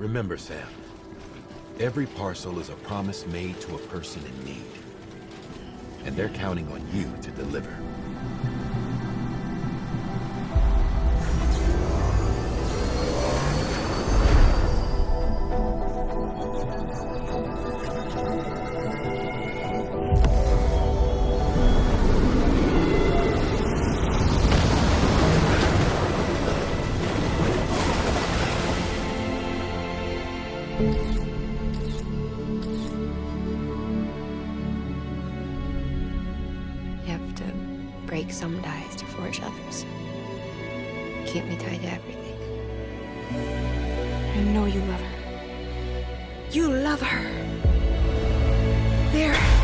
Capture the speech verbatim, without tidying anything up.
Remember, Sam, every parcel is a promise made to a person in need. And they're counting on you to deliver. You have to break some ties to forge others. Keep me tied to everything. I know you love her. You love her. There.